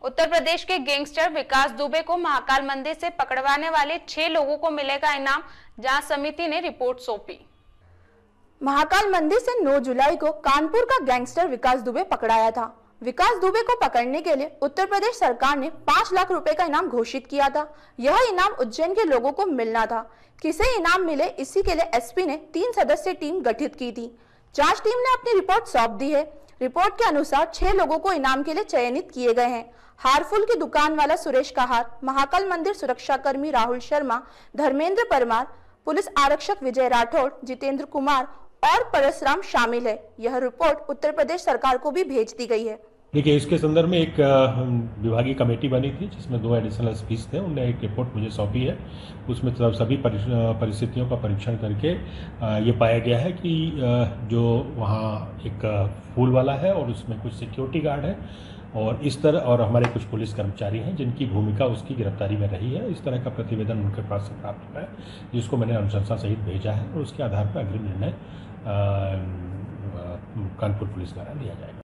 उत्तर प्रदेश के गैंगस्टर विकास दुबे को महाकाल मंदिर से पकड़वाने वाले 6 लोगों को मिलेगा इनाम, जांच समिति ने रिपोर्ट सौंपी। महाकाल मंदिर से 9 जुलाई को कानपुर का गैंगस्टर विकास दुबे पकड़ाया था। विकास दुबे को पकड़ने के लिए उत्तर प्रदेश सरकार ने 5 लाख रुपए का इनाम घोषित किया था। यह इनाम उज्जैन के लोगों को मिलना था। किसे इनाम मिले, इसी के लिए एसपी ने 3 सदस्यीय टीम गठित की थी। जांच टीम ने अपनी रिपोर्ट सौंप दी है। रिपोर्ट के अनुसार 6 लोगों को इनाम के लिए चयनित किए गए हैं। हारफुल की दुकान वाला सुरेश कहार, महाकाल मंदिर सुरक्षा कर्मी राहुल शर्मा, धर्मेंद्र परमार, पुलिस आरक्षक विजय राठौड़, जितेंद्र कुमार और परसराम शामिल है। यह रिपोर्ट उत्तर प्रदेश सरकार को भी भेज दी गई है। देखिए, इसके संदर्भ में एक विभागीय कमेटी बनी थी जिसमें 2 एडिशनल एसपीज थे। उन्होंने एक रिपोर्ट मुझे सौंपी है। उसमें सभी परिस्थितियों का परीक्षण करके ये पाया गया है कि जो वहाँ एक फूल वाला है और उसमें कुछ सिक्योरिटी गार्ड है और इस तरह और हमारे कुछ पुलिस कर्मचारी हैं जिनकी भूमिका उसकी गिरफ्तारी में रही है। इस तरह का प्रतिवेदन उनके पास से प्राप्त हुआ है जिसको मैंने अनुशंसा सहित भेजा है और उसके आधार पर अग्रिम निर्णय कानपुर पुलिस द्वारा लिया जाएगा।